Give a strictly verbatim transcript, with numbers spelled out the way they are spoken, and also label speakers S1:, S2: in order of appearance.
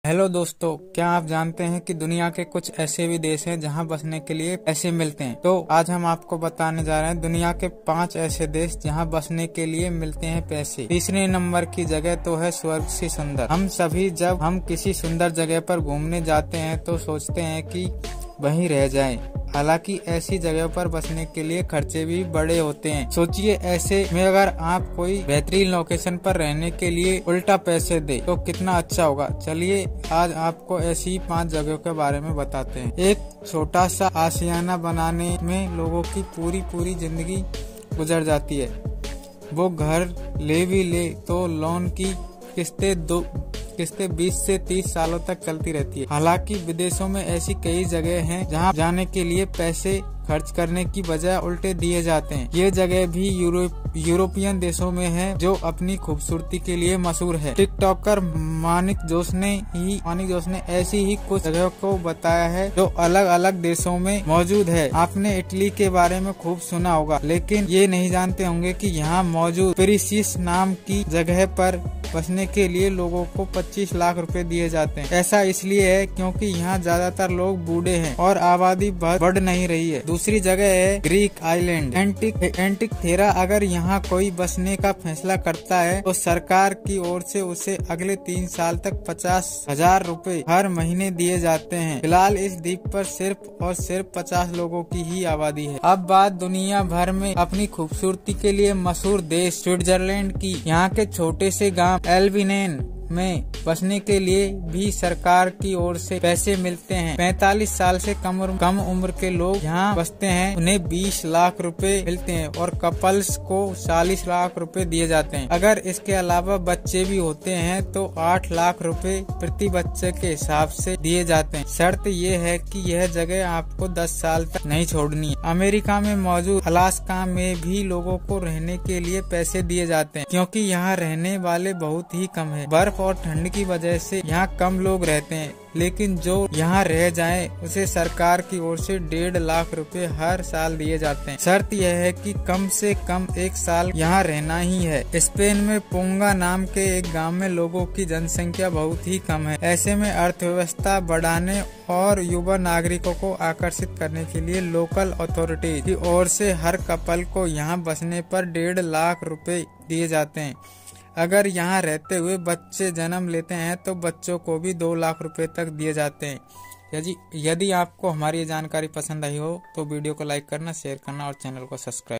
S1: Hello दोस्तों, क्या आप जानते हैं कि दुनिया के कुछ ऐसे भी देश हैं जहां बसने के लिए पैसे मिलते हैं। तो आज हम आपको बताने जा रहे हैं दुनिया के पांच ऐसे देश जहां बसने के लिए मिलते हैं पैसे। तीसरे नंबर की जगह तो है स्वर्ग से सुंदर। हम सभी जब हम किसी सुंदर जगह पर घूमने जाते हैं तो सोचते हैं कि वहीं रह जाएं। हालांकि ऐसी जगह पर बसने के लिए खर्चे भी बड़े होते हैं। सोचिए, ऐसे में अगर आप कोई बेहतरीन लोकेशन पर रहने के लिए उल्टा पैसे दे तो कितना अच्छा होगा। चलिए आज आपको ऐसी पांच जगहों के बारे में बताते हैं। एक छोटा सा आशियाना बनाने में लोगों की पूरी पूरी जिंदगी गुजर जाती है। वो घर ले भी ले तो लोन की किस्तें दो किस्तें बीस से तीस सालों तक चलती रहती है। हालांकि विदेशों में ऐसी कई जगह हैं जहां जाने के लिए पैसे खर्च करने की बजाय उल्टे दिए जाते हैं। ये जगह भी यूरोप यूरोपियन देशों में है जो अपनी खूबसूरती के लिए मशहूर है। टिकटॉकर मानिक जोश ने ही मानिक जोश ने ऐसी ही कुछ जगहों को बताया है जो अलग अलग देशों में मौजूद है। आपने इटली के बारे में खूब सुना होगा, लेकिन ये नहीं जानते होंगे कि यहाँ मौजूद पेरिसिस नाम की जगह पर बसने के लिए लोगों को पच्चीस लाख रुपए दिए जाते हैं। ऐसा इसलिए है क्योंकि यहाँ ज्यादातर लोग बूढ़े हैं और आबादी बढ़ नहीं रही है। दूसरी जगह है ग्रीक आइलैंड एंटिक एंटिकथेरा। अगर यहाँ कोई बसने का फैसला करता है तो सरकार की ओर से उसे अगले तीन साल तक पचास हजार रूपए हर महीने दिए जाते हैं। फिलहाल इस द्वीप पर सिर्फ और सिर्फ पचास लोगों की ही आबादी है। अब बात दुनिया भर में अपनी खूबसूरती के लिए मशहूर देश स्विट्जरलैंड की। यहाँ के छोटे से गांव एल्बिनेन में बसने के लिए भी सरकार की ओर से पैसे मिलते हैं। पैंतालीस साल से कम कम उम्र के लोग यहाँ बसते हैं, उन्हें बीस लाख रुपए मिलते हैं और कपल्स को चालीस लाख रुपए दिए जाते हैं। अगर इसके अलावा बच्चे भी होते हैं तो आठ लाख रुपए प्रति बच्चे के हिसाब से दिए जाते हैं। शर्त ये है कि यह जगह आपको दस साल तक नहीं छोड़नी है। अमेरिका में मौजूद अलास्का में भी लोगों को रहने के लिए पैसे दिए जाते हैं क्योंकि यहाँ रहने वाले बहुत ही कम है। बर्फ और ठंड की वजह से यहाँ कम लोग रहते हैं, लेकिन जो यहाँ रह जाए उसे सरकार की ओर से डेढ़ लाख रुपए हर साल दिए जाते हैं। शर्त यह है कि कम से कम एक साल यहाँ रहना ही है। स्पेन में पोंगा नाम के एक गांव में लोगों की जनसंख्या बहुत ही कम है। ऐसे में अर्थव्यवस्था बढ़ाने और युवा नागरिकों को आकर्षित करने के लिए लोकल अथॉरिटीज की ओर से हर कपल को यहाँ बसने पर डेढ़ लाख रुपए दिए जाते हैं। अगर यहाँ रहते हुए बच्चे जन्म लेते हैं तो बच्चों को भी दो लाख रुपए तक दिए जाते हैं। यदि यदि आपको हमारी ये जानकारी पसंद आई हो तो वीडियो को लाइक करना, शेयर करना और चैनल को सब्सक्राइब